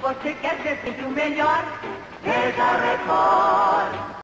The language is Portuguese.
você quer ser sempre o melhor, seja Record.